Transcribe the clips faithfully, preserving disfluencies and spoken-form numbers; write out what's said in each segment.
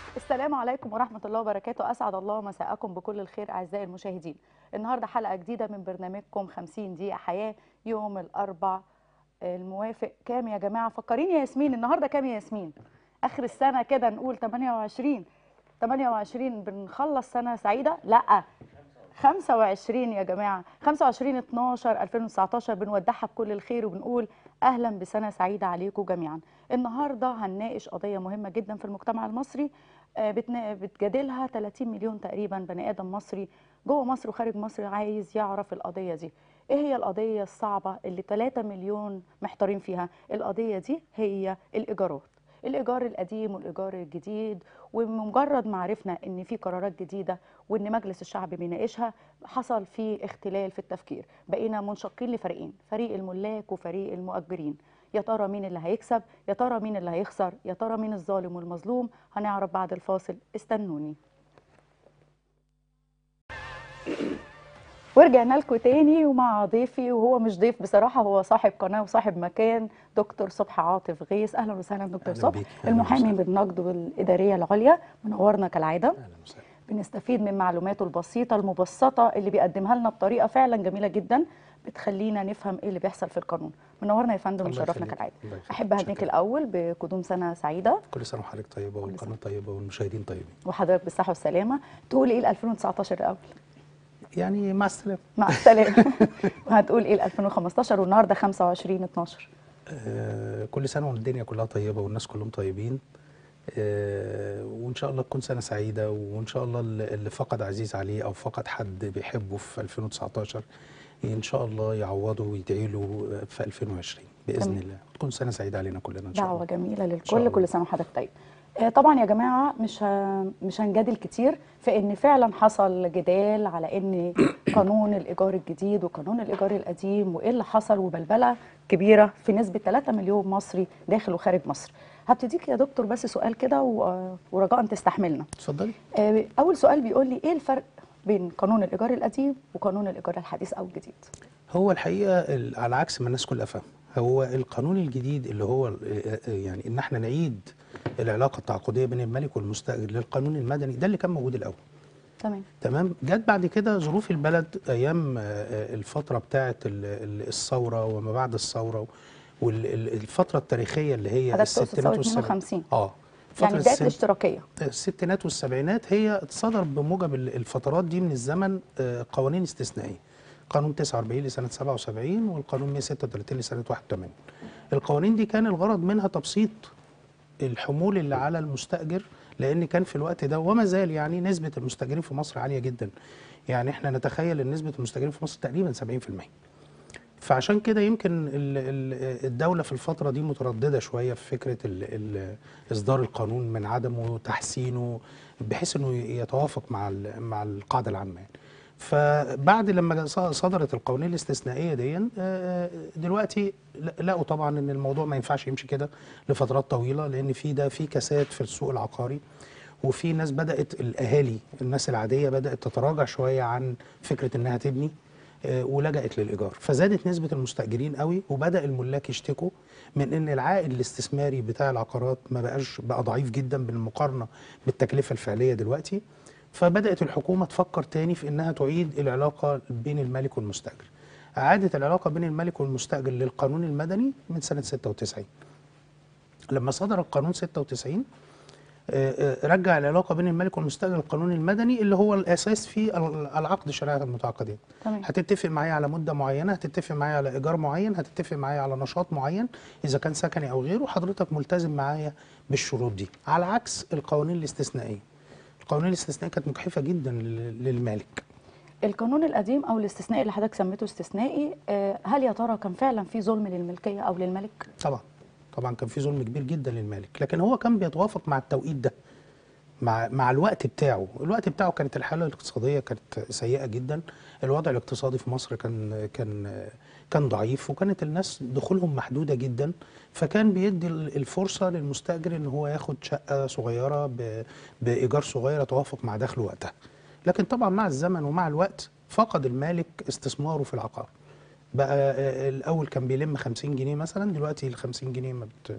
السلام عليكم ورحمة الله وبركاته. أسعد الله مساءكم بكل الخير أعزائي المشاهدين. النهاردة حلقة جديدة من برنامجكم خمسين دقيقة حياة، يوم الأربع الموافق كام يا جماعة؟ فكريني يا ياسمين، النهاردة كام يا ياسمين؟ آخر السنة كده نقول ثمانية وعشرين ثمانية وعشرين بنخلص سنة سعيدة؟ لأ، خمسة وعشرين يا جماعه، خمسة وعشرين اتناشر ألفين وتسعتاشر بنودعها بكل الخير وبنقول اهلا بسنه سعيده عليكم جميعا. النهارده هنناقش قضيه مهمه جدا في المجتمع المصري، آه، بتنا- بتجادلها ثلاثين مليون تقريبا بني ادم مصري جوه مصر وخارج مصر عايز يعرف القضيه دي. ايه هي القضيه الصعبه اللي ثلاثة مليون محتارين فيها؟ القضيه دي هي الايجارات، الايجار القديم والايجار الجديد. ومجرد ما عرفنا ان في قرارات جديده وان مجلس الشعب بيناقشها، حصل في اختلال في التفكير، بقينا منشقين لفريقين، فريق الملاك وفريق المؤجرين. يا ترى مين اللي هيكسب؟ يا ترى مين اللي هيخسر؟ يا ترى مين الظالم والمظلوم؟ هنعرف بعد الفاصل، استنوني. ورجعنا لكم تاني ومع ضيفي، وهو مش ضيف بصراحة، هو صاحب قناة وصاحب مكان، دكتور صبحي عاطف غيث. أهلا وسهلا دكتور اهلا صبحي، بيك. اهلا المحامي وسهلا. بالنقد والإدارية العليا، منورنا كالعادة. اهلا وسهلا. بنستفيد من معلوماته البسيطة المبسطة اللي بيقدمها لنا بطريقة فعلا جميلة جدا، بتخلينا نفهم ايه اللي بيحصل في القانون. منورنا يا فندم الله وشرفنا يخليك. كالعادة. الله يخليك. أحب أهنيك شكرا. الأول بقدوم سنة سعيدة. كل سنه وحضرتك طيبه كل سنة والقناه طيبه والمشاهدين طيبين. وحضرتك بالصحة والسلامة. تقول ايه ل ألفين وتسعتاشر الأول؟ يعني مع السلامه. مع السلامة. وهتقول ايه ل ألفين وخمستاشر والنهارده خمسة وعشرين اتناشر؟ آه كل سنه والدنيا كلها طيبه والناس كلهم طيبين. آه وان شاء الله تكون سنه سعيده، وان شاء الله اللي اللي فقد عزيز عليه او فقد حد بيحبه في ألفين وتسعتاشر ان شاء الله يعوضه ويدعي له في ألفين وعشرين باذن تمام. الله. تكون سنه سعيده علينا كلنا ان شاء دعوة الله. جميلة ان شاء للكل، الله. كل سنة وحضرتك طيب. آه، طبعا يا جماعة مش ه- مش هنجادل كتير في ان فعلا حصل جدال على ان قانون الإيجار الجديد وقانون الإيجار القديم وايه اللي حصل، وبلبلة كبيرة في نسبة ثلاثة مليون مصري داخل وخارج مصر. هبتديك يا دكتور بس سؤال كده و- ورجاء تستحملنا. اتفضلي. آه، أول سؤال بيقول لي ايه الفرق بين قانون الإيجار القديم وقانون الإيجار الحديث أو الجديد؟ هو الحقيقه ال- على عكس ما الناس كلها فاهمه، هو القانون الجديد اللي هو ال- يعني ان احنا نعيد العلاقه التعاقديه بين المالك والمستاجر للقانون المدني، ده اللي كان موجود الاول. تمام. تمام. جت بعد كده ظروف البلد ايام آه، آه، الفتره بتاعه ال- ال- الثوره وما بعد الثوره، والفتره التاريخيه اللي هي حضرتك تقصد الستينات ثورة والسبعينات. اتنين وخمسين؟ اه يعني فتره بداية السن الاشتراكية. الستينات والسبعينات هي اتصدر بموجب ال- الفترات دي من الزمن آه، قوانين استثنائيه. قانون تسعة وأربعين لسنه سبعة وسبعين والقانون مية وستة وتلاتين لسنه واحد وثمانين. القوانين دي كان الغرض منها تبسيط الحمول اللي على المستأجر، لأن كان في الوقت ده وما زال يعني نسبة المستأجرين في مصر عالية جدا. يعني احنا نتخيل ان نسبة المستأجرين في مصر تقريبا سبعين في المية. فعشان كده يمكن ال- ال- الدولة في الفترة دي مترددة شوية في فكرة ال ال إصدار القانون من عدمه وتحسينه بحيث انه يتوافق مع ال- مع القاعدة العامة يعني. فبعد لما ص- صدرت القوانين الاستثنائية دي آه، دلوقتي لقوا طبعا ان الموضوع ما ينفعش يمشي كده لفترات طويلة، لان في ده في كساد في السوق العقاري، وفي ناس بدأت الأهالي الناس العادية بدأت تتراجع شوية عن فكرة انها تبني آه، ولجأت للإيجار، فزادت نسبة المستأجرين قوي، وبدأ الملاك يشتكوا من ان العائد الاستثماري بتاع العقارات ما بقاش بقى ضعيف جدا بالمقارنة بالتكلفة الفعلية دلوقتي. فبدأت الحكومة تفكر تاني في انها تعيد العلاقة بين المالك والمستأجر. أعادت العلاقة بين المالك والمستأجر للقانون المدني من سنة ستة وتسعين. لما صدر القانون ستة وتسعين آه، آه، رجع العلاقه بين المالك والمستاجر القانون المدني اللي هو الاساس في ال- العقد شريعه المتعاقدين. تمام. هتتفق معايا على مده معينه، هتتفق معايا على ايجار معين، هتتفق معايا على نشاط معين اذا كان سكني او غيره، حضرتك ملتزم معايا بالشروط دي، على عكس القوانين الاستثنائيه. القوانين الاستثنائيه كانت مجحفه جدا لل- للمالك. القانون القديم او الاستثنائي اللي حضرتك سميته استثنائي، آه، هل يا ترى كان فعلا في ظلم للملكيه او للملك؟ طبعا طبعا كان في ظلم كبير جدا للمالك، لكن هو كان بيتوافق مع التوقيت ده، مع مع الوقت بتاعه. الوقت بتاعه كانت الحاله الاقتصاديه كانت سيئه جدا، الوضع الاقتصادي في مصر كان كان كان ضعيف، وكانت الناس دخولهم محدوده جدا، فكان بيدي الفرصه للمستاجر ان هو ياخد شقه صغيره ب- بايجار صغير يتوافق مع دخله وقتها. لكن طبعا مع الزمن ومع الوقت فقد المالك استثماره في العقار. بقى آه، الاول كان بيلم خمسين جنيه مثلا، دلوقتي ال خمسين جنيه ما بت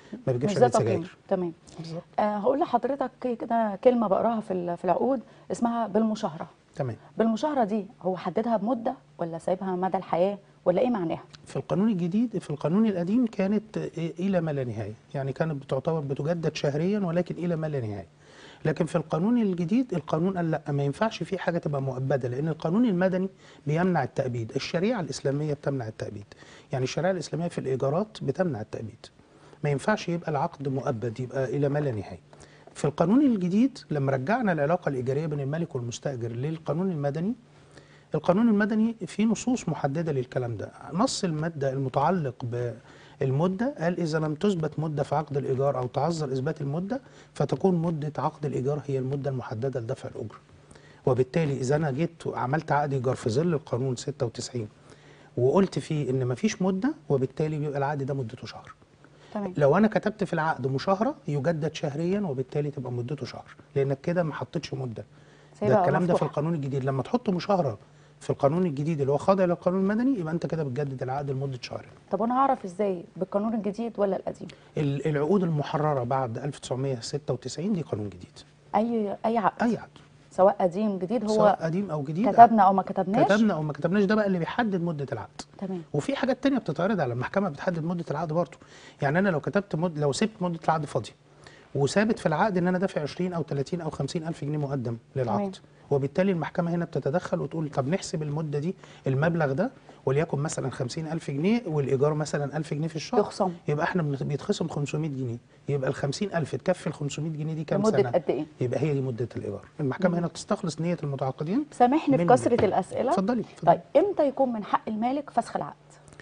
ما بيجيبش مش ده علبه تقييم. سجاير. تمام. بالظبط. آه هقول لحضرتك كده كلمه بقراها في ال- في العقود اسمها بالمشاهره. تمام. بالمشاهره دي هو حددها بمده ولا سايبها مدى الحياه ولا ايه معناها؟ في القانون الجديد، في القانون القديم كانت الى ما لا نهايه، يعني كانت بتعتبر بتجدد شهريا ولكن الى ما لا نهايه. لكن في القانون الجديد القانون قال لا، ما ينفعش في حاجه تبقى مؤبده، لان القانون المدني بيمنع التأبيد، الشريعه الاسلاميه بتمنع التأبيد. يعني الشريعه الاسلاميه في الايجارات بتمنع التأبيد. ما ينفعش يبقى العقد مؤبد، يبقى الى ما لا نهايه. في القانون الجديد لما رجعنا العلاقه الايجاريه بين المالك والمستاجر للقانون المدني، القانون المدني فيه نصوص محددة للكلام ده. نص المادة المتعلق بالمدة قال إذا لم تثبت مدة في عقد الإيجار أو تعذر إثبات المدة فتكون مدة عقد الإيجار هي المدة المحددة لدفع الأجرة. وبالتالي إذا أنا جيت وعملت عقد إيجار في ظل القانون ستة وتسعين وقلت فيه إن مفيش مدة، وبالتالي بيبقى العقد ده مدته شهر. تمام. لو أنا كتبت في العقد مشاهرة يجدد شهريا، وبالتالي تبقى مدته شهر، لأنك كده ما حطيتش مدة. ده سايبها الكلام ده في مفتوحة. القانون الجديد. لما تحط مشاهرة في القانون الجديد اللي هو خاضع للقانون المدني، يبقى انت كده بتجدد العقد لمده شهرين. طب وانا هعرف ازاي بالقانون الجديد ولا القديم؟ ال- العقود المحرره بعد ألف وتسعمائة وستة وتسعين دي قانون جديد. اي اي عقد، اي عقد سواء قديم جديد، هو سواء قديم او جديد، كتبنا او ما كتبناش. كتبنا او ما كتبناش، ده بقى اللي بيحدد مده العقد. تمام. وفي حاجات تانية بتتعرض على المحكمه بتحدد مده العقد برضه. يعني انا لو كتبت مد... لو سبت مده العقد فاضيه وثابت في العقد ان انا دافع عشرين او ثلاثين او خمسين الف جنيه مقدم للعقد، تمام. وبالتالي المحكمه هنا بتتدخل وتقول طب نحسب المده دي، المبلغ ده وليكن مثلا خمسين الف جنيه والايجار مثلا ألف جنيه في الشهر، يخصم. يبقى احنا بنت- بيتخصم خمسمائة جنيه، يبقى ال خمسين الف تكفي ال خمسمائة جنيه دي كام لمدة سنه؟ قد ايه؟ يبقى هي دي مده الايجار. المحكمه هنا بتستخلص نيه المتعاقدين. سامحني من بكثره مدة. الاسئله. اتفضلي اتفضلي. طيب امتى يكون من حق المالك فسخ العقد؟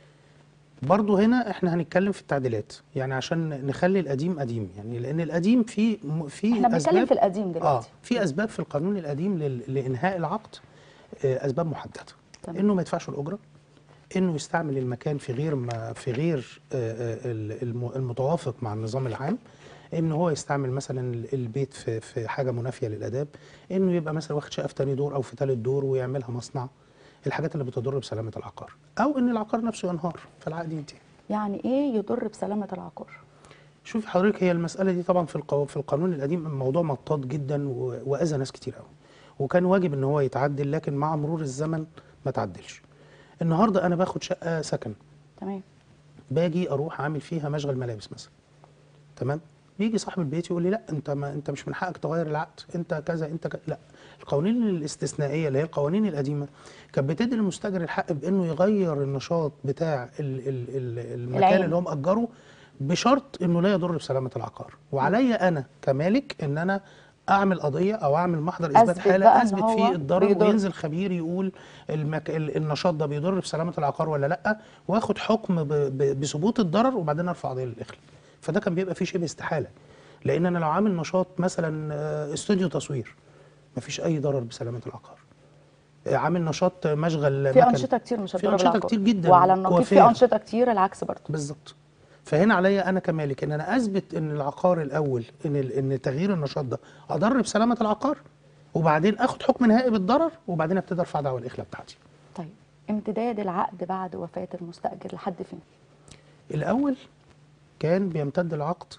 برضو هنا احنا هنتكلم في التعديلات، يعني عشان نخلي القديم قديم، يعني لان القديم في في احنا بنتكلم اسباب في القديم اه دلوقتي. في اسباب في القانون القديم لل- لانهاء العقد، آه، اسباب محدده. تمام. انه ما يدفعش الاجره، انه يستعمل المكان في غير ما في غير آه، آه، ال- الم- المتوافق مع النظام العام، ان هو يستعمل مثلا ال- البيت في في حاجه منافيه للاداب، انه يبقى مثلا واخد شقه في تاني دور او في ثالث دور ويعملها مصنع، الحاجات اللي بتضر بسلامه العقار، او ان العقار نفسه ينهار فالعقد ينتهي. يعني ايه يضر بسلامه العقار؟ شوفي حضرتك، هي المسألة دي طبعا في القو... في القانون القديم موضوع مطاط جدا و... وأذى ناس كتير قوي، وكان واجب ان هو يتعدل، لكن مع مرور الزمن ما تعدلش. النهارده انا باخد شقة سكن، تمام. باجي اروح اعمل فيها مشغل ملابس مثلا، تمام؟ بيجي صاحب البيت يقول لي لا انت ما انت مش من حقك تغير العقد، انت كذا انت كذا. لا، القوانين الاستثنائيه اللي هي القوانين القديمه كانت بتدي للمستاجر الحق بانه يغير النشاط بتاع ال ال ال المكان العين. اللي هو مأجره، بشرط انه لا يضر بسلامه العقار. وعليا انا كمالك ان انا اعمل قضيه او اعمل محضر اثبات أثبت حاله بقى إن اثبت هو فيه الضرر، بيضر. وينزل خبير يقول المك... ال- النشاط ده بيضر بسلامه العقار ولا لا، واخد حكم ب... ب... بثبوت الضرر، وبعدين ارفع قضيه للاخلاء. فده كان بيبقى فيه شبه استحاله، لان انا لو عامل نشاط مثلا آه، استوديو تصوير مفيش اي ضرر بسلامه العقار. آه، عامل نشاط مشغل في مكن، انشطه كتير مش في هتضر انشطه بالعقار. كتير جدا، وعلى النقيض في كوافير. انشطه كتير العكس برضه. بالظبط. فهنا عليا انا كمالك ان انا اثبت ان العقار الاول، ان ال- ان تغيير النشاط ده اضر بسلامه العقار، وبعدين اخد حكم نهائي بالضرر، وبعدين ابتدي ارفع دعوى الاخلاء بتاعتي. طيب امتداد العقد بعد وفاه المستاجر لحد فين؟ الاول كان بيمتد العقد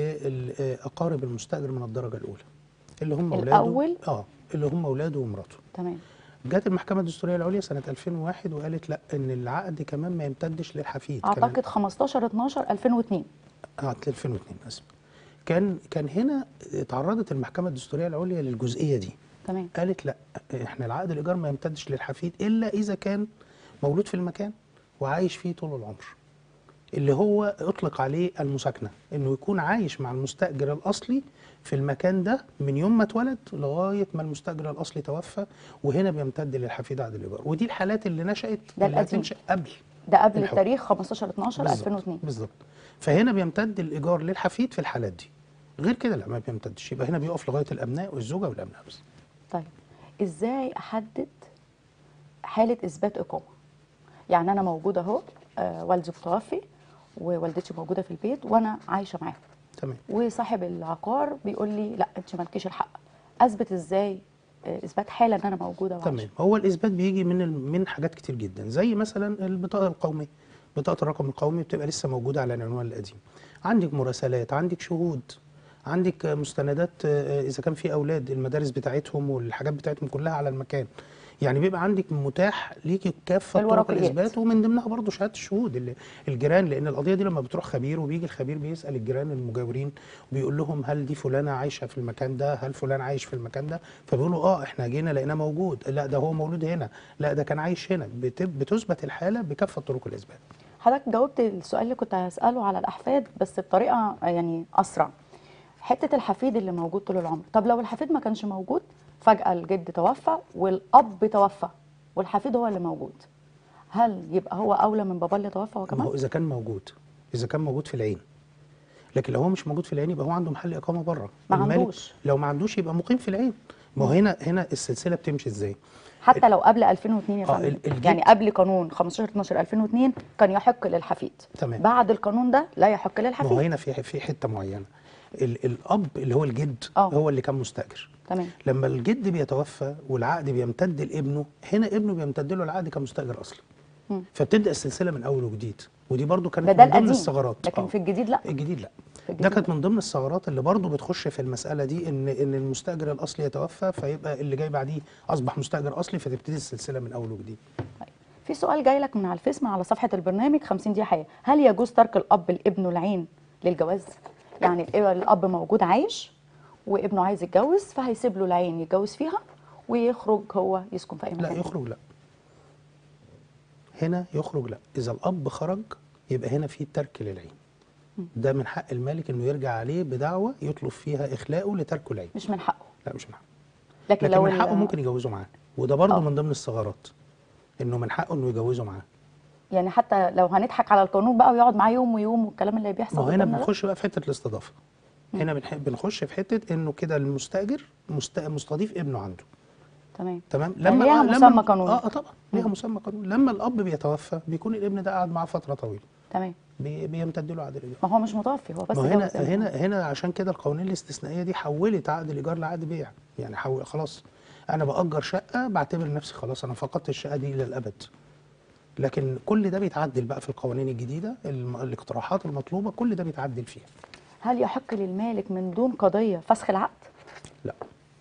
لاقارب المستاجر من الدرجه الاولى، اللي هم اولاده. الأول؟ اه اللي هم اولاده ومراته. تمام. جت المحكمه الدستوريه العليا سنه ألفين وواحد وقالت لا، ان العقد كمان ما يمتدش للحفيد. كان اعتقد خمستاشر اتناشر ألفين واثنين. اه ألفين واثنين اسف. كان كان هنا تعرضت المحكمه الدستوريه العليا للجزئيه دي. تمام. قالت لا، احنا العقد الايجار ما يمتدش للحفيد الا اذا كان مولود في المكان وعايش فيه طول العمر، اللي هو اطلق عليه المساكنه، انه يكون عايش مع المستاجر الاصلي في المكان ده من يوم ما اتولد لغايه ما المستاجر الاصلي توفى، وهنا بيمتد للحفيد عقد الايجار. ودي الحالات اللي نشات ده اللي القديم. هتنشا قبل ده قبل الحكم. التاريخ خمستاشر اتناشر ألفين واثنين. بالظبط. فهنا بيمتد الايجار للحفيد في الحالات دي، غير كده لا ما بيمتدش، يبقى هنا بيقف لغايه الابناء والزوجه والابناء بس. طيب ازاي احدد حاله اثبات اقامه؟ يعني انا موجوده اهو، آه والدي متوفي ووالدتي موجوده في البيت وانا عايشه معاهم، تمام. وصاحب العقار بيقول لي لا انت مالكيش الحق، اثبت ازاي آه، اثبات حاله ان انا موجوده وعايشه؟ تمام. هو الاثبات بيجي من ال- من حاجات كتير جدا، زي مثلا البطاقه القوميه. بطاقه الرقم القومي بتبقى لسه موجوده على العنوان القديم. عندك مراسلات، عندك شهود، عندك مستندات، آه، اذا كان في اولاد المدارس بتاعتهم والحاجات بتاعتهم كلها على المكان. يعني بيبقى عندك متاح ليكي كافه طرق الورقيات. الاثبات، ومن ضمنها برضه شهاده الشهود اللي الجيران، لان القضيه دي لما بتروح خبير وبيجي الخبير بيسال الجيران المجاورين وبيقول لهم هل دي فلانه عايشه في المكان ده، هل فلان عايش في المكان ده، فبيقولوا اه احنا جينا لقيناه موجود، لا ده هو مولود هنا، لا ده كان عايش هنا. بت- بتثبت الحاله بكافه طرق الاثبات. حضرتك جاوبت السؤال اللي كنت هسأله على الأحفاد بس بطريقة يعني أسرع. حتة الحفيد اللي موجود طول العمر، طب لو الحفيد ما كانش موجود، فجأة الجد توفى والأب توفى والحفيد هو اللي موجود، هل يبقى هو أولى من باباه اللي توفى هو ما كمان؟ هو اذا كان موجود، اذا كان موجود في العين. لكن لو هو مش موجود في العين يبقى هو عنده محل اقامه بره. ما المالك عندوش. لو ما عندوش يبقى مقيم في العين. ما هو مم. هنا هنا السلسله بتمشي ازاي؟ حتى لو قبل ألفين واثنين يا اه فندم، ال- الجد. يعني قبل قانون خمستاشر اتناشر ألفين واثنين كان يحق للحفيد، تمام. بعد القانون ده لا يحق ما هو للحفيد. هنا في في حته معينه، ال الاب اللي هو الجد اه هو اللي كان مستاجر. تمام. لما الجد بيتوفى والعقد بيمتد لابنه، هنا ابنه بيمتد له العقد كمستاجر اصلا. مم. فبتبدا السلسله من اول وجديد، ودي برضو ده كانت ده من ضمن القديم، الثغرات. لكن اه في الجديد لا. الجديد لا. في ده الجديد كانت لا. من ضمن الثغرات اللي برضو بتخش في المساله دي، ان ان المستاجر الاصلي يتوفى فيبقى اللي جاي بعديه اصبح مستاجر اصلي، فتبتدي السلسله من اول وجديد. طيب. في سؤال جاي لك من على الفيس من على صفحة البرنامج خمسين دقيقة حياة، هل يجوز ترك الأب لابنه العين للجواز؟ يعني الإيه- الأب موجود عايش وابنه عايز يتجوز فهيسيب له العين يتجوز فيها ويخرج هو يسكن في أي مكان لا تاني. يخرج لا. هنا يخرج لا. اذا الاب خرج يبقى هنا في ترك للعين. ده من حق المالك انه يرجع عليه بدعوه يطلب فيها اخلاؤه لتركه العين. مش من حقه. لا مش من حقه. لكن لكن لو من ال- حقه ممكن يجوزه معاه، وده برضه اه من ضمن الثغرات، انه من حقه انه يجوزه معاه. يعني حتى لو هنضحك على القانون بقى ويقعد معاه يوم ويوم والكلام اللي ما بيحصل هو هنا قدامنا ده. بنخش بقى في حته الاستضافه. مم. هنا بنح- بنخش في حته انه كده المستاجر مست- مستضيف ابنه عنده. تمام. تمام. يعني لما ليها آه مسمى لما قانوني. اه آه طبعا ليها مم. مسمى قانوني. لما الاب بيتوفى بيكون الابن ده قاعد معاه فتره طويله، تمام. بي- بيمتد له عقد الايجار. ما هو مش متوفي، هو بس ما هو هنا جوز ابنه. هنا هنا عشان كده القوانين الاستثنائيه دي حولت عقد الايجار لعقد بيع. يعني حول خلاص، انا باجر شقه بعتبر نفسي خلاص انا فقدت الشقه دي الى الابد. لكن كل ده بيتعدل بقى في القوانين الجديده، الم- الاقتراحات المطلوبه كل ده بيتعدل فيها. هل يحق للمالك من دون قضية فسخ العقد؟ لا.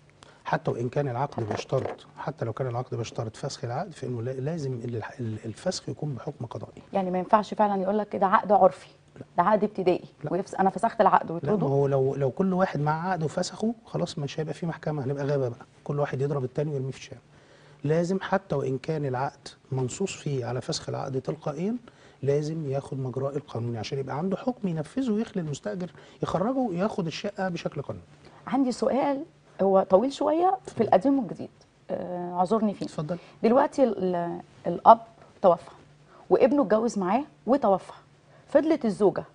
حتى وان كان العقد حتى بيشترط، حتى لو كان العقد بيشترط فسخ العقد، فانه لا- لازم ال- ال- الفسخ يكون بحكم قضائي. يعني ما ينفعش فعلا يقول لك ده عقد عرفي، ده عقد ابتدائي لا. ويفس انا فسخت العقد لا، ما ويطرده؟ هو لو لو كل واحد مع عقد وفسخه خلاص مش هيبقى في محكمه، هنبقى غابه بقى، كل واحد يضرب التاني ويرميه في الشارع. لازم حتى وان كان العقد منصوص فيه على فسخ العقد تلقائيا، لازم ياخد مجراء القانوني عشان يبقى عنده حكم ينفذه ويخلي المستاجر يخرجه وياخد الشقه بشكل قانوني. عندي سؤال هو طويل شويه في القديم والجديد، آه، اعذرني فيه. اتفضل. دلوقتي ال- الاب توفى وابنه اتجوز معاه وتوفى، فضلت الزوجه،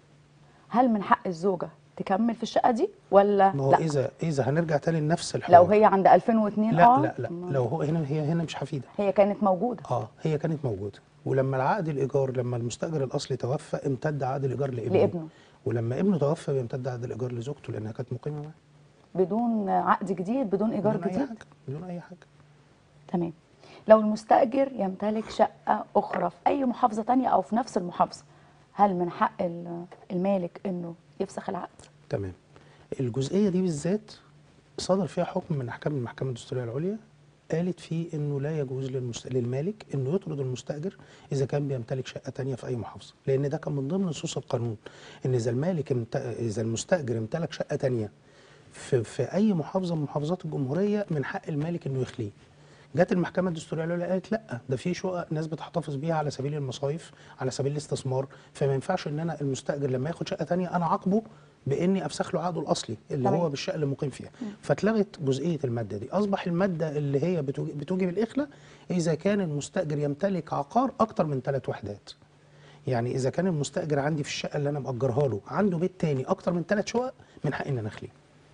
هل من حق الزوجه تكمل في الشقه دي ولا ما هو لا؟ اذا اذا هنرجع تاني لنفس الحوار. لو هي عند ألفين واثنين لا اه لا لا ما- لو هو هنا هي هنا مش حفيده. هي كانت موجوده. اه هي كانت موجوده، ولما العقد الايجار لما المستاجر الاصلي توفى امتد عقد الايجار لابنه. لابنه. ولما ابنه توفى بيمتد عقد الايجار لزوجته لانها كانت مقيمه معاه. بدون عقد جديد، بدون ايجار بدون اي جديد. حاجه، بدون اي حاجه. تمام. لو المستأجر يمتلك شقة أخرى في أي محافظة تانية أو في نفس المحافظة، هل من حق ال- المالك إنه يفسخ العقد؟ تمام. الجزئيه دي بالذات صدر فيها حكم من احكام المحكمه الدستوريه العليا، قالت فيه انه لا يجوز للمست... للمالك انه يطرد المستاجر اذا كان بيمتلك شقه تانية في اي محافظه، لان ده كان من ضمن نصوص القانون، ان اذا المالك امت... اذا المستاجر امتلك شقه تانية في في اي محافظه من محافظات الجمهوريه من حق المالك انه يخليه. جت المحكمه الدستوريه العليا قالت لا، ده في شقق ناس بتحتفظ بيها على سبيل المصايف، على سبيل الاستثمار، فما ينفعش ان انا المستاجر لما ياخد شقه تانية انا عاقبه باني افسخ له عقده الاصلي اللي تمام. هو بالشقه اللي مقيم فيها. فاتلغت جزئيه الماده دي، اصبح الماده اللي هي بتوجب, بتوجب الاخلاء اذا كان المستاجر يمتلك عقار اكتر من ثلاث وحدات. يعني اذا كان المستاجر عندي في الشقه اللي انا مأجرها له عنده بيت تاني اكتر من ثلاث شقق، من حقي ان انا اخليه.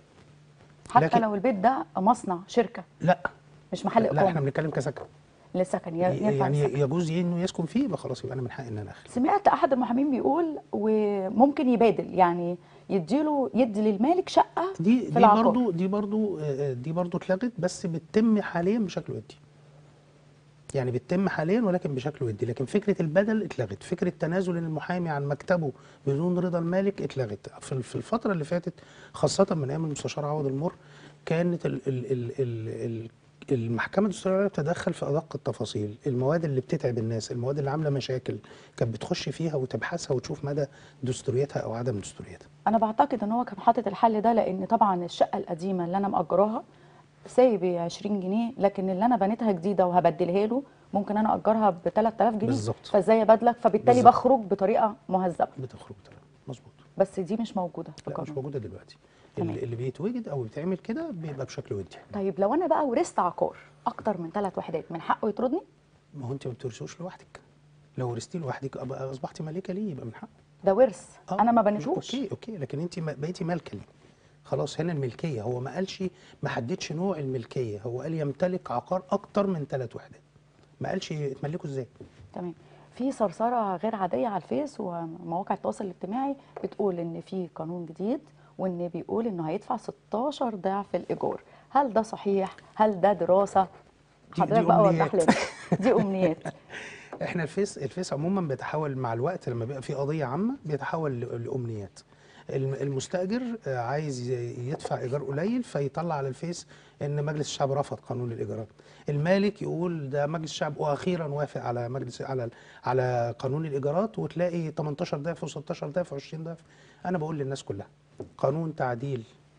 حتى لكن- لو البيت ده مصنع شركة لا مش محل لا احنا إقامة بنتكلم كسكن. للسكن، ي- ينفع يعني السكن. يجوز انه يسكن فيه، يبقى خلاص يبقى انا من حقي ان انا اخليه. سمعت أحد المحامين بيقول وممكن يبادل، يعني يديله يدي للمالك شقة دي في دي العقار. برضو دي برضو آه، دي برضو اتلغت، بس بتتم حاليا بشكل ودي. يعني بتتم حاليا ولكن بشكل ودي، لكن فكره البدل اتلغت، فكره تنازل المحامي عن مكتبه بدون رضا المالك اتلغت. في في الفتره اللي فاتت خاصه من ايام المستشار عوض المر كانت ال ال ال ال ال المحكمه الدستوريه بتتدخل في ادق التفاصيل، المواد اللي بتتعب الناس، المواد اللي عامله مشاكل كانت بتخش فيها وتبحثها وتشوف مدى دستوريتها او عدم دستوريتها. انا بعتقد ان هو كان حاطط الحل ده، لان طبعا الشقه القديمه اللي انا مأجراها سايب عشرين جنيه، لكن اللي انا بنيتها جديده وهبدلها له ممكن انا اجرها ب ثلاثة آلاف جنيه. بالظبط. فازاي ابادلك؟ فبالتالي بالظبط. بخرج بطريقه مهذبه. بتخرج تمام مظبوط. بس دي مش موجوده في لا مش القانون. موجوده دلوقتي. تمام. اللي اللي بيتوجد او بيتعمل كده بيبقى بشكل ودي. طيب لو انا بقى ورثت عقار اكتر من ثلاث وحدات، من حقه يطردني؟ ما هو انت ما بتورثوش لوحدك، لو ورثتي لوحدك أبقى اصبحتي مالكه ليه، يبقى من حقه. ده ورث، آه، انا ما بنيتوش. اوكي اوكي، لكن انت ما- بقيتي مالكه ليه. خلاص هنا الملكيه، هو ما قالش، ما حددش نوع الملكيه، هو قال يمتلك عقار اكتر من ثلاث وحدات، ما قالش تملكه ازاي. تمام. في صرصره غير عاديه على الفيس ومواقع التواصل الاجتماعي بتقول ان في قانون جديد، وان بيقول انه هيدفع ستاشر ضعف الايجار. هل ده صحيح؟ هل ده دراسه؟ دي- حضرتك دي بقى وضح أمنيات. لنا. دي امنيات. احنا الفيس الفيس عموما بيتحول مع الوقت، لما بيبقى في قضيه عامه بيتحول ل- لامنيات. الم- المستاجر آه، عايز ي- يدفع ايجار قليل فيطلع على الفيس ان مجلس الشعب رفض قانون الايجارات. المالك يقول ده مجلس الشعب واخيرا وافق على مجلس على على قانون الايجارات، وتلاقي تمنتاشر ضعف و16 ضعف و20 ضعف. انا بقول للناس كلها قانون تعديل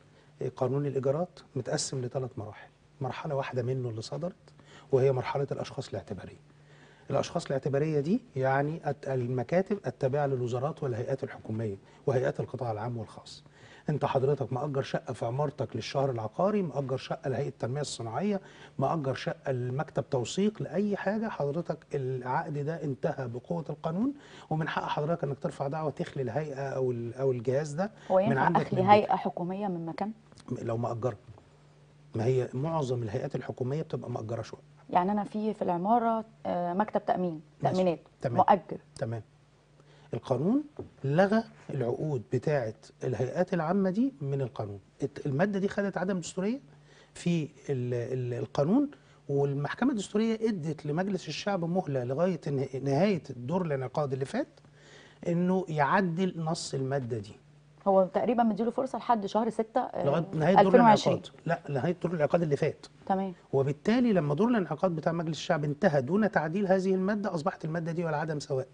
قانون الايجارات متقسم لثلاث مراحل. مرحله واحده منه اللي صدرت وهي مرحله الاشخاص الاعتباريه. الاشخاص الاعتباريه دي يعني الت- المكاتب التابعه للوزارات والهيئات الحكوميه وهيئات القطاع العام والخاص. انت حضرتك مأجر شقه في عمارتك للشهر العقاري، مأجر شقه لهيئه التنميه الصناعيه، مأجر شقه لمكتب توثيق، لاي حاجه، حضرتك العقد ده انتهى بقوه القانون، ومن حق حضرتك انك ترفع دعوه تخلي الهيئه او ال- او الجهاز ده هو من ينفع عندك اخلي من بيتك. هيئه حكوميه من مكان؟ لو مأجره، ما هي معظم الهيئات الحكوميه بتبقى مأجره شقق. يعني انا في في العماره آه، مكتب تامين، ماشي. تامينات، تمام. مؤجر. تمام. القانون لغى العقود بتاعه الهيئات العامه دي من القانون. الت- الماده دي خدت عدم دستوريه في ال ال القانون، والمحكمه الدستوريه ادت لمجلس الشعب مهله لغايه نه- نهايه الدور الانعقاد اللي فات انه يعدل نص الماده دي هو تقريبا مديله فرصه لحد شهر ستة لغايه نهايه دور ألفين وعشرين. الانعقاد. لا، لغايه دور الانعقاد اللي فات. تمام. وبالتالي لما دور الانعقاد بتاع مجلس الشعب انتهى دون تعديل هذه الماده، اصبحت الماده دي ولا عدم سواء.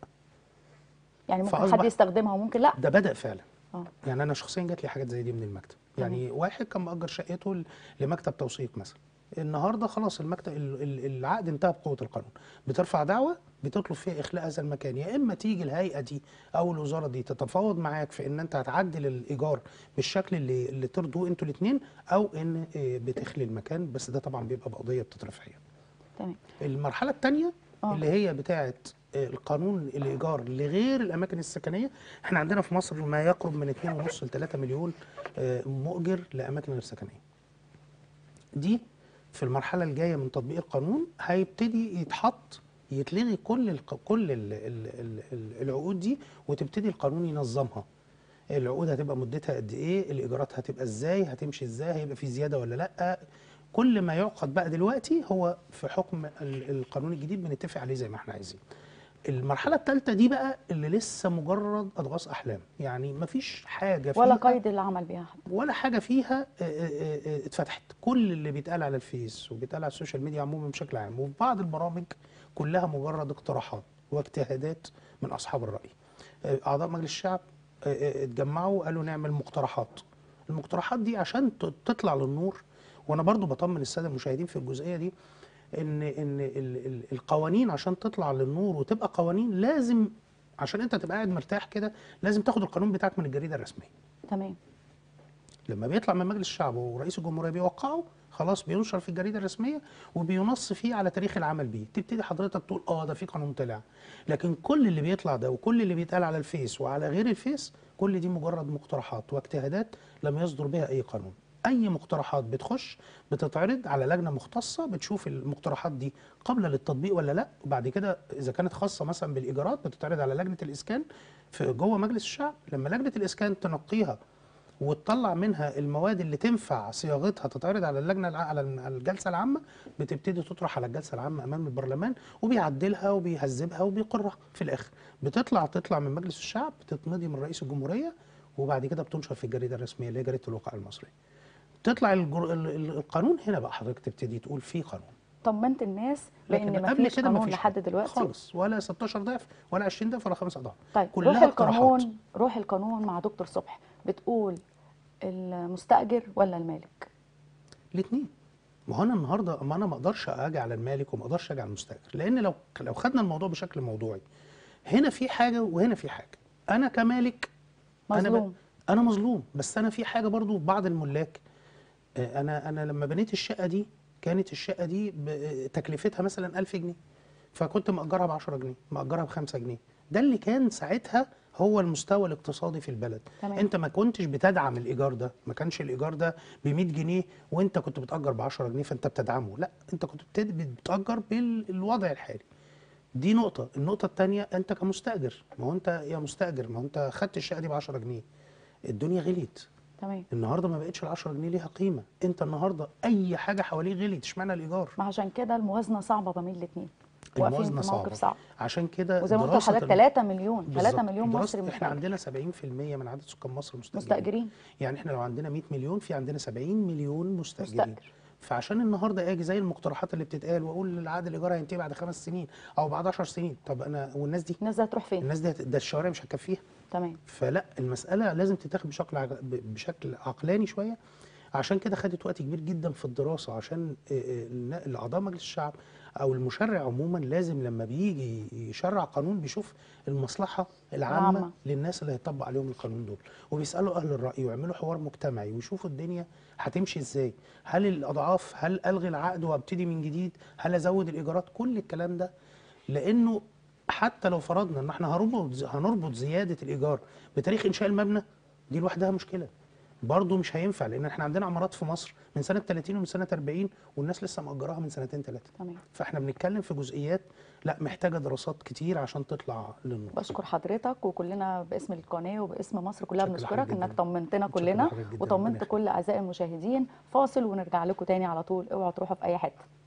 يعني ممكن حد فأصبح- يستخدمها وممكن لا. ده بدأ فعلا. اه. يعني انا شخصيا جات لي حاجات زي دي من المكتب، يعني واحد كان مأجر شقته ل- لمكتب توثيق مثلا، النهارده خلاص المكتب ال- ال- العقد انتهى بقوه القانون، بترفع دعوه بتطلب فيها اخلاء هذا المكان، يا اما تيجي الهيئه دي او الوزاره دي تتفاوض معاك في ان انت هتعدل الايجار بالشكل اللي اللي ترضوه انتوا الاثنين، او ان آه، بتخلي المكان، بس ده طبعا بيبقى بقضيه بتترفع يعني. تمام. المرحله الثانيه آه. اللي هي بتاعه القانون الايجار لغير الاماكن السكنيه، احنا عندنا في مصر ما يقرب من اتنين ونص ل تلاتة مليون آه، مؤجر لاماكن غير سكنيه. دي في المرحله الجايه من تطبيق القانون هيبتدي يتحط يتلغي كل الق- كل ال ال ال ال العقود دي، وتبتدي القانون ينظمها. العقود هتبقى مدتها قد ايه، الايجارات هتبقى ازاي، هتمشي ازاي، هيبقى في زياده ولا لا. كل ما يعقد بقى دلوقتي هو في حكم ال- القانون الجديد بنتفق عليه زي ما احنا عايزين. المرحله الثالثه دي بقى اللي لسه مجرد اضغاث احلام، يعني مفيش حاجه فيها ولا قيد العمل بيها حتى. ولا حاجه فيها آه، آه، آه، اتفتحت. كل اللي بيتقال على الفيس وبيتقال على السوشيال ميديا عموما بشكل عام وفي بعض البرامج كلها مجرد اقتراحات واجتهادات من اصحاب الراي. آه، اعضاء مجلس الشعب آه، آه، اتجمعوا وقالوا نعمل مقترحات. المقترحات دي عشان ت- تطلع للنور، وانا برضو بطمن الساده المشاهدين في الجزئيه دي، ان ان ال- ال- القوانين عشان تطلع للنور وتبقى قوانين لازم، عشان انت تبقى قاعد مرتاح كده لازم تاخد القانون بتاعك من الجريده الرسميه. تمام. لما بيطلع من مجلس الشعب ورئيس الجمهوريه بيوقعه، خلاص بينشر في الجريده الرسميه وبينص فيه على تاريخ العمل بيه، تبتدي حضرتك تقول اه ده في قانون طلع. لكن كل اللي بيطلع ده وكل اللي بيتقال على الفيس وعلى غير الفيس كل دي مجرد مقترحات واجتهادات لم يصدر بها اي قانون. اي مقترحات بتخش بتتعرض على لجنه مختصه بتشوف المقترحات دي قابله للتطبيق ولا لا، وبعد كده اذا كانت خاصه مثلا بالايجارات بتتعرض على لجنه الاسكان في جوه مجلس الشعب. لما لجنه الاسكان تنقيها وتطلع منها المواد اللي تنفع صياغتها تتعرض على اللجنه الع- على الجلسه العامه، بتبتدي تطرح على الجلسه العامه امام البرلمان، وبيعدلها وبيهذبها وبيقرها في الاخر. بتطلع تطلع من مجلس الشعب، تتمضي من رئيس الجمهوريه، وبعد كده بتنشر في الجريده الرسميه اللي هي جريده الوقائع المصريه. تطلع الجر... ال- ال- القانون. هنا بقى حضرتك تبتدي تقول في قانون. طمنت الناس لكن بان قبل مفيش كده قانون مفيش لحد حاجة دلوقتي خالص، ولا ستاشر ضعف ولا عشرين ضعف ولا خمس اضعاف. طيب روح كلها اقتراحات. القانون، روح القانون مع دكتور صبحي بتقول المستأجر ولا المالك؟ الاثنين. ما هو انا النهارده، ما انا ما اقدرش اجي على المالك وما اقدرش اجي على المستاجر، لان لو لو خدنا الموضوع بشكل موضوعي، هنا في حاجه وهنا في حاجه. انا كمالك انا ب... مظلوم. انا مظلوم، بس انا في حاجه برضو بعض الملاك. آه، انا انا لما بنيت الشقه دي، كانت الشقه دي ب- تكلفتها مثلا ألف جنيه، فكنت مأجرها ب عشرة جنيه، مأجرها ب خمسة جنيه. ده اللي كان ساعتها هو المستوى الاقتصادي في البلد. تمام. انت ما كنتش بتدعم الايجار ده، ما كانش الايجار ده ب مية جنيه وانت كنت بتأجر ب عشرة جنيه فانت بتدعمه، لا، انت كنت بتد- بتأجر بالوضع الحالي. دي نقطة. النقطة الثانية، انت كمستأجر، ما هو انت يا مستأجر، ما هو انت خدت الشقة دي ب عشرة جنيه، الدنيا غليت. تمام. النهارده ما بقتش ال عشرة جنيه ليها قيمة، انت النهارده اي حاجة حواليه غليت، اشمعنى الايجار؟ ما عشان كده الموازنه صعبه بين الاثنين، واقفين الموازنة في موقف صعبة. صعب. عشان كده وزي ما قلت دراسة لحضرتك الم... ثلاثة مليون، ثلاثة بالظبط. مليون دراسة مصري احنا مستأجر عندنا سبعين في المية من عدد سكان مصر مستأجرين. مستأجرين. يعني احنا لو عندنا مية مليون، في عندنا سبعين مليون مستأجرين. مستأجر. فعشان النهارده اجي زي المقترحات اللي بتتقال واقول العقد الايجار هينتهي بعد خمس سنين او بعد عشر سنين، طب انا والناس دي، الناس دي هتروح فين؟ الناس دي هت- ده الشوارع مش هتكفيها. تمام. فلا، المسألة لازم تتاخد بشكل عق- ب- بشكل عقلاني شوية. عشان كده خدت وقت كبير جدا في الدراسة، عشان آه، آه، النا- الأعضاء مجلس الشعب أو المشرع عموما لازم لما بيجي يشرع قانون بيشوف المصلحة العامة العامة. للناس اللي هيطبق عليهم القانون دول، وبيسألوا أهل الرأي ويعملوا حوار مجتمعي ويشوفوا الدنيا هتمشي إزاي. هل الأضعاف، هل ألغي العقد وابتدي من جديد، هل أزود الإيجارات، كل الكلام ده. لأنه حتى لو فرضنا ان احنا هنربط هنربط زياده الايجار بتاريخ انشاء المبنى، دي لوحدها مشكله. برضه مش هينفع، لان احنا عندنا عمارات في مصر من سنه تلاتين ومن سنه أربعين والناس لسه مأجراها من سنتين ثلاثه. تمام. فاحنا بنتكلم في جزئيات لا محتاجه دراسات كتير عشان تطلع للنقطه. بشكر حضرتك، وكلنا باسم القناه وباسم مصر كلها متشكر بنشكرك لحضرتك انك جدا. طمنتنا متشكر كلنا لحضرتك جدا. ربنا وطمنت يخليك. كل اعزائي المشاهدين. فاصل ونرجع لكم تاني على طول، اوعوا تروحوا في اي حته.